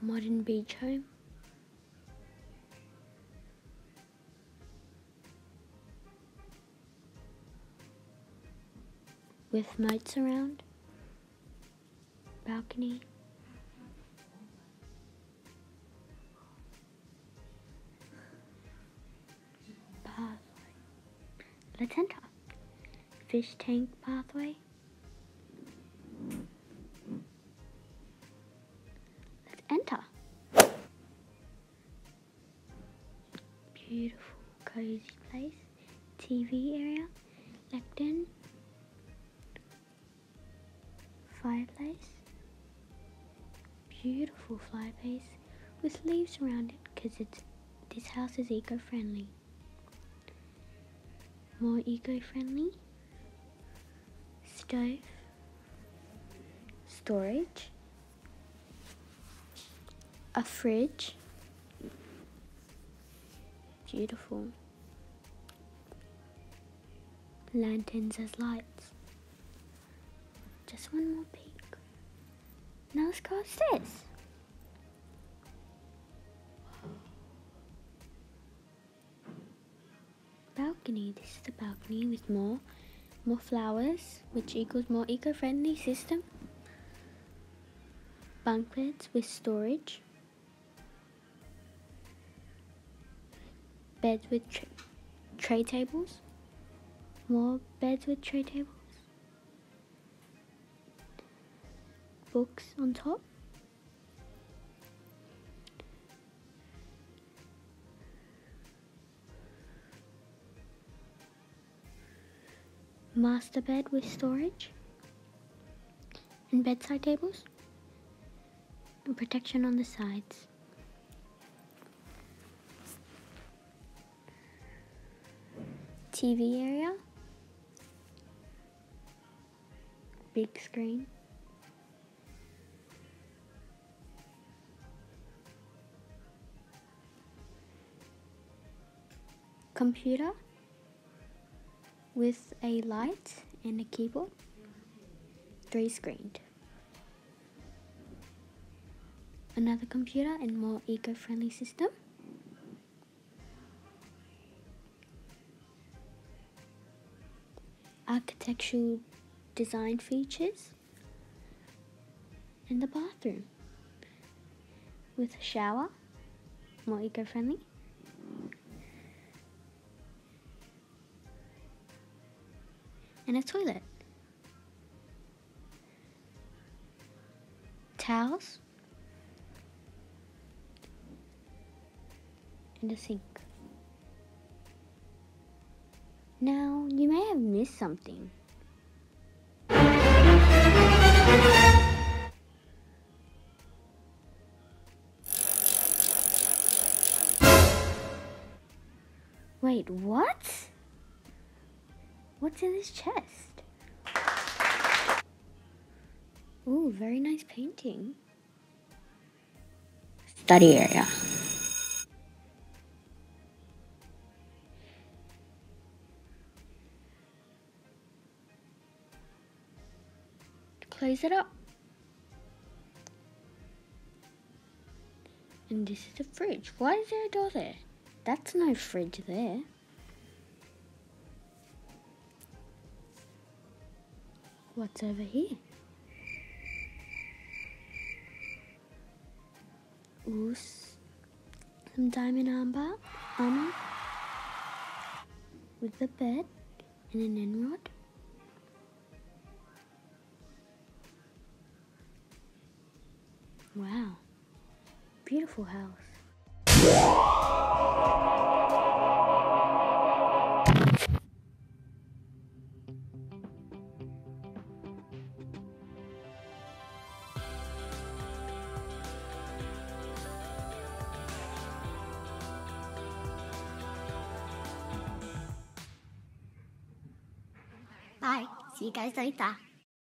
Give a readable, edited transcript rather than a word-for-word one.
modern beach home. With moats around. Balcony. Pathway. Let's enter. Fish tank pathway. Let's enter. Beautiful, cozy place. TV area. Lectern. Fireplace. Beautiful fireplace with leaves around it because this house is eco-friendly. More eco-friendly. Stove. Storage. A fridge. Beautiful. Lanterns as lights. Just one more peek. Now let's go upstairs. Balcony. This is the balcony with more flowers, which equals more eco-friendly system. Bunk beds with storage. Beds with tray tables. More beds with tray tables. Books on top. Master bed with storage. And bedside tables. And protection on the sides. TV area. Big screen. Computer with a light and a keyboard. 3-screened. Another computer and more eco-friendly system. Architectural design features. And the bathroom with a shower, more eco-friendly. And a toilet. Towels. And a sink. Now, you may have missed something. Wait, what? What's in this chest? Ooh, very nice painting. Study area. Close it up. And this is the fridge. Why is there a door there? That's no fridge there. What's over here? Ooh, some diamond armor with a bed and an end rod. Wow, beautiful house. Bye. See you guys later.